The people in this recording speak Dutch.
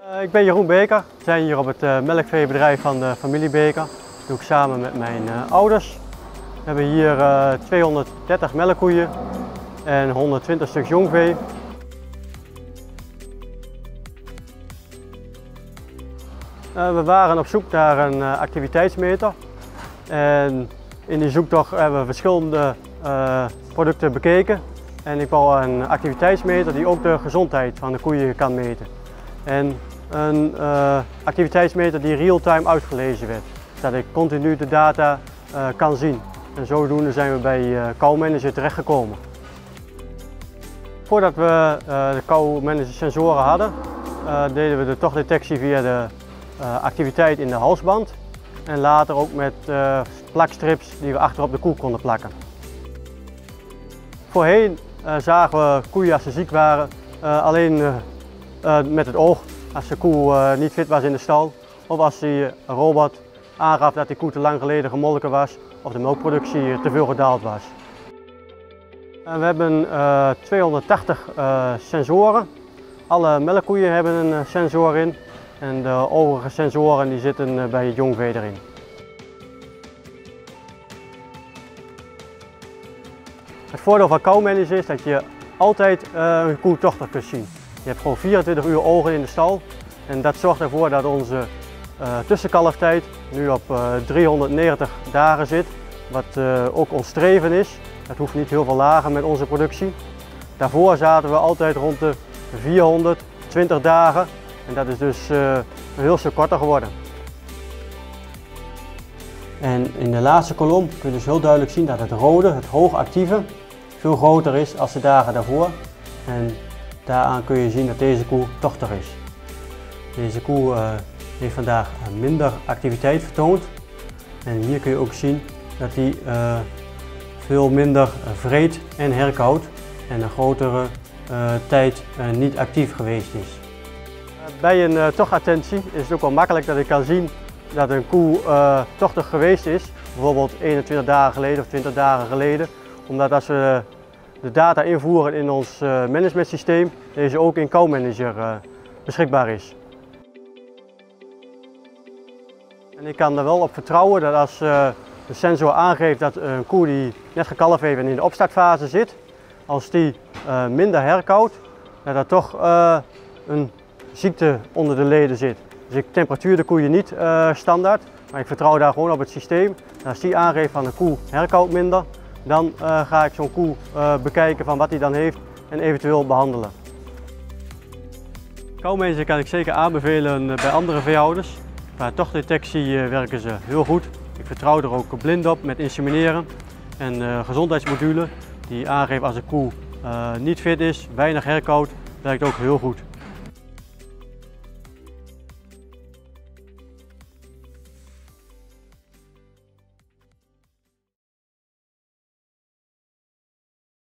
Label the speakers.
Speaker 1: Ik ben Jeroen Beker. We zijn hier op het melkveebedrijf van de familie Beker. Dat doe ik samen met mijn ouders. We hebben hier 230 melkkoeien en 120 stuk jongvee. We waren op zoek naar een activiteitsmeter. En in die zoektocht hebben we verschillende producten bekeken. En ik wou een activiteitsmeter die ook de gezondheid van de koeien kan meten. En een activiteitsmeter die real-time uitgelezen werd, zodat ik continu de data kan zien. En zodoende zijn we bij Cowmanager terechtgekomen. Voordat we de Cowmanager sensoren hadden, deden we de tochtdetectie via de activiteit in de halsband en later ook met plakstrips die we achter op de koe konden plakken. Voorheen zagen we koeien als ze ziek waren alleen met het oog, als de koe niet fit was in de stal of als die robot aangaf dat die koe te lang geleden gemolken was of de melkproductie te veel gedaald was. We hebben 280 sensoren. Alle melkkoeien hebben een sensor in en de overige sensoren die zitten bij het jongvee erin. Het voordeel van Cowmanager is dat je altijd een koe tochtig kunt zien. Je hebt gewoon 24 uur ogen in de stal en dat zorgt ervoor dat onze tussenkalftijd nu op 390 dagen zit, wat ook ons streven is. Dat hoeft niet heel veel lager met onze productie. Daarvoor zaten we altijd rond de 420 dagen en dat is dus een heel stuk korter geworden. En in de laatste kolom kun je dus heel duidelijk zien dat het rode, het hoogactieve, veel groter is dan de dagen daarvoor. En daaraan kun je zien dat deze koe tochtig is. Deze koe heeft vandaag minder activiteit vertoond. En hier kun je ook zien dat hij veel minder vreet en herkauwt en een grotere tijd niet actief geweest is. Bij een tochtadvertentie is het ook wel makkelijk dat ik kan zien dat een koe tochtig geweest is, bijvoorbeeld 21 dagen geleden of 20 dagen geleden, omdat als we de data invoeren in ons managementsysteem, deze ook in Cowmanager beschikbaar is. En ik kan er wel op vertrouwen dat als de sensor aangeeft dat een koe die net gekalfd heeft en in de opstartfase zit, als die minder herkauwt, dat er toch een ziekte onder de leden zit. Dus ik temperatuur de koeien niet standaard, maar ik vertrouw daar gewoon op het systeem. En als die aangeeft van een koe herkauwt minder, dan ga ik zo'n koe bekijken van wat hij dan heeft en eventueel behandelen. Cowmanager kan ik zeker aanbevelen bij andere veehouders. Qua tochtdetectie werken ze heel goed. Ik vertrouw er ook blind op met insemineren. En gezondheidsmodule die aangeeft als een koe niet fit is, weinig herkauwt, werkt ook heel goed.